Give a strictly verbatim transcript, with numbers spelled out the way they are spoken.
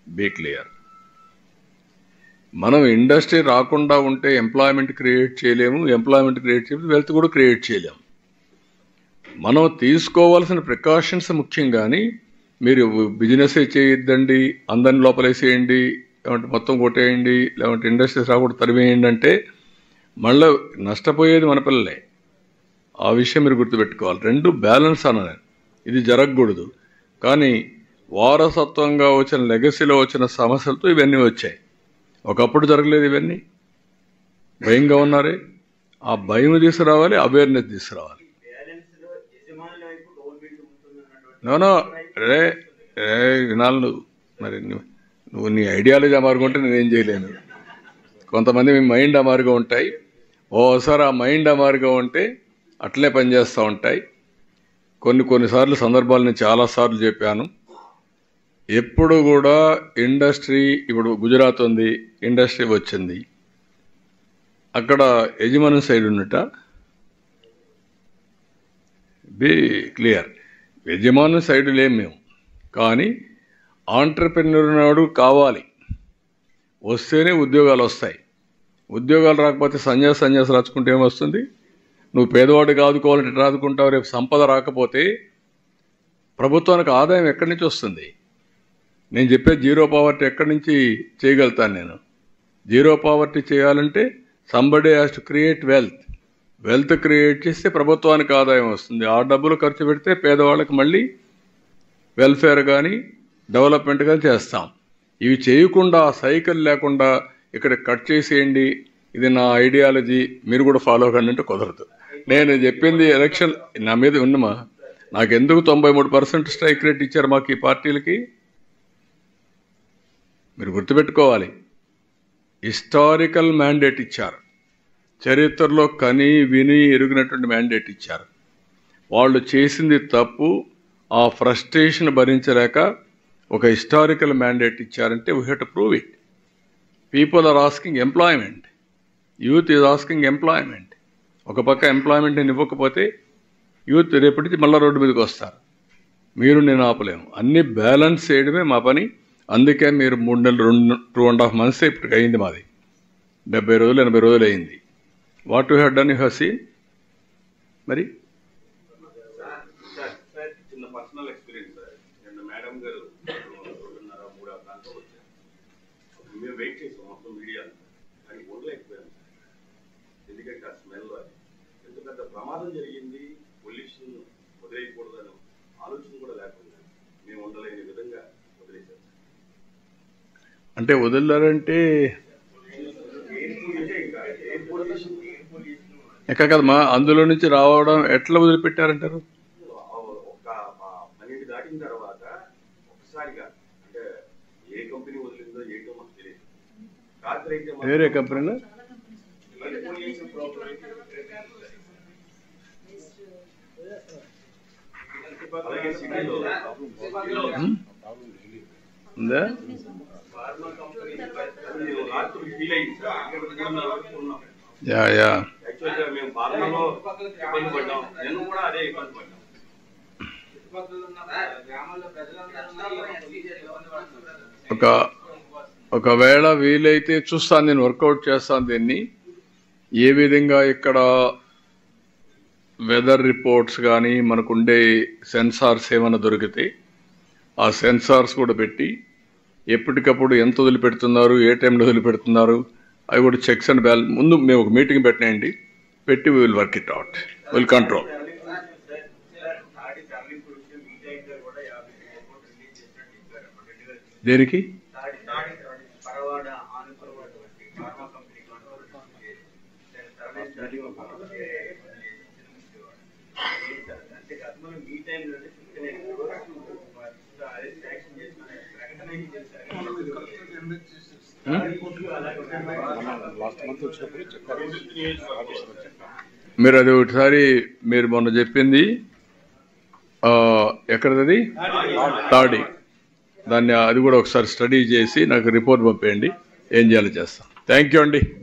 Be clear. మనం industry రాకుండా ఉంటే ఎంప్లాయ్మెంట్ క్రియేట్ చేయలేము, ఎంప్లాయ్మెంట్ క్రియేట్ చేయలేము, వెల్త్ కూడా క్రియేట్ చేయలేము. మనం తీసుకోవాల్సిన ప్రికాషన్స్ ముఖ్యం. కానీ మీరు బిజినెస్ చేయొద్దండి, అందరిని లోపలేసేయండి, లేదంటే మొత్తం కొట్టేయండి, లేదంటే ఇండస్ట్రీస్ రాకుండా తరివేయండి అంటే మళ్ళీ నష్టపోయేది మన పిల్లలే. ఆ విషయం మీరు గుర్తుపెట్టుకోవాలి. రెండు బ్యాలెన్స్ అన్నాను. ఇది జరగకూడదు. కానీ వారసత్వంగా వచ్చిన లెగసీలో వచ్చిన సమస్యలతో ఇవన్నీ వచ్చాయి. ఒకప్పుడు జరగలేదు ఇవన్నీ. భయంగా ఉన్నారే, ఆ భయం తీసుకురావాలి, అవేర్నెస్ తీసుకురావాలి. నోనో రే రే వినాలి నువ్వు. మరి నువ్వు నీ ఐడియాలజీ అమారుగా నేనేం చేయలేను. కొంతమంది మీ మైండ్ అమారుగా ఉంటాయి. ఓసారి ఆ మైండ్ అమారుగా ఉంటే అట్లే పనిచేస్తూ ఉంటాయి. కొన్ని కొన్నిసార్లు సందర్భాలు నేను చాలాసార్లు చెప్పాను. ఎప్పుడు కూడా ఇండస్ట్రీ, ఇప్పుడు గుజరాత్ ఉంది, ఇండస్ట్రీ వచ్చింది, అక్కడ యజమాని సైడ్ ఉన్నట బి క్లియర్. యజమాని సైడ్ లేము మేము. కానీ ఆంటర్ప్రెన్యూర్ నాడు కావాలి, వస్తేనే ఉద్యోగాలు వస్తాయి. ఉద్యోగాలు రాకపోతే సన్యాస సన్యాసం రాచుకుంటే ఏమొస్తుంది? నువ్వు పేదవాడికి ఆదుకోవాలంటే ఎట్లా ఆదుకుంటావు? రేపు సంపద రాకపోతే ప్రభుత్వానికి ఆదాయం ఎక్కడి నుంచి వస్తుంది? నేను చెప్పే జీరో పావర్టీ ఎక్కడి నుంచి చేయగలుగుతాను నేను? జీరో పావర్టీ చేయాలంటే somebody has to create wealth. Wealth create చేస్తే ప్రభుత్వానికి ఆదాయం వస్తుంది. ఆ డబ్బులు ఖర్చు పెడితే పేదవాళ్ళకి మళ్ళీ వెల్ఫేర్ కానీ డెవలప్మెంట్ కానీ చేస్తాం. ఇవి చేయకుండా, సైకిల్ లేకుండా ఇక్కడ కట్ చేసేయండి, ఇది నా ఐడియాలజీ, మీరు కూడా ఫాలో కండి అంటే కుదరదు. నేను చెప్పింది ఎలక్షన్ నా మీద ఉన్నమా. నాకెందుకు తొంభై మూడు పర్సెంట్ స్ట్రైక్ రేట్ ఇచ్చారు మాకు ఈ పార్టీలకి? మీరు గుర్తుపెట్టుకోవాలి. హిస్టారికల్ మ్యాండేట్ ఇచ్చారు. చరిత్రలో కని విని ఎరిగినటువంటి మ్యాండేట్ ఇచ్చారు. వాళ్ళు చేసింది తప్పు. ఆ ఫ్రస్ట్రేషన్ భరించలేక ఒక హిస్టారికల్ మ్యాండేట్ ఇచ్చారంటే we have to prove it. People are asking employment, youth is asking employment. ఒక పక్క ఎంప్లాయ్మెంట్ నేను ఇవ్వకపోతే యూత్ రేపటి నుంచి మళ్ళీ రోడ్డు మీదకి వస్తారు. మీరు నేను ఆపలేము. అన్ని బ్యాలెన్స్ చేయడమే మా పని. అందుకే మీరు మూడు నెలలు రెండు టూ అండ్ హాఫ్ మంత్స్ ఇప్పటికి అయింది మాది. డెబ్బై రోజులు ఎనభై రోజులు అయింది. What you have done you have seen. మరి చిన్న పర్సనల్ ఎక్స్పీరియన్స్ సార్. నిన్న మేడం గారు రెండున్నర మూడు ప్రాంతం వచ్చారు. మేము వెయిట్ చేసాం మొత్తం మీడియా, కానీ ఉండలేకపోయాం ఎందుకంటే ఆ స్మెల్. అది ఎందుకంటే ప్రమాదం జరిగింది, పొల్యూషన్ వదిలేయకూడదని ఆలోచన కూడా లేకుండా మేము ఉండలేని విధంగా వదిలేసాం. అంటే వదిలేరంటే ఎక్క కదమ్మా, అందులో నుంచి రావడం ఎట్లా వదిలిపెట్టారంటారు? ఒక పన్నెండు దాటిన తర్వాత ఒకసారిగా, అంటే ఏ కంపెనీ వదిలిందో ఏంటో మాకు తెలియదు. రాత్రి అయితే వేరే కంపెనీలో అలాగే సిటీలో ఉందా? రాత్రి ఫీల్ అయింది సార్. యా యా యాక్చువల్గా మేము ఫార్మర్లో ఇబ్బంది పడ్డాం. నేను కూడా అదే ఇబ్బంది పడ్డాం. ఒక ఒకవేళ వీలైతే చూస్తాను, నేను వర్కౌట్ చేస్తాను దీన్ని. ఏ విధంగా ఇక్కడ వెదర్ రిపోర్ట్స్ కానీ మనకుండే సెన్సార్స్ ఏమైనా దొరికితే ఆ సెన్సార్స్ కూడా పెట్టి ఎప్పటికప్పుడు ఎంత వదిలిపెడుతున్నారు, ఏ టైంలో వదిలిపెడుతున్నారు, అవి కూడా చెక్స్ అండ్ బ్యాలెన్స్. ముందు మేము ఒక మీటింగ్ పెట్టినాయండి, పెట్టి we will work it out, will control. దేనికి? మీరు అది ఒకసారి మీరు మొన్న చెప్పింది ఎక్కడది తాడి, దాన్ని అది కూడా ఒకసారి స్టడీ చేసి నాకు రిపోర్ట్ పంపేయండి, ఏం చేయాలో చేస్తాం. థ్యాంక్ యూ అండి.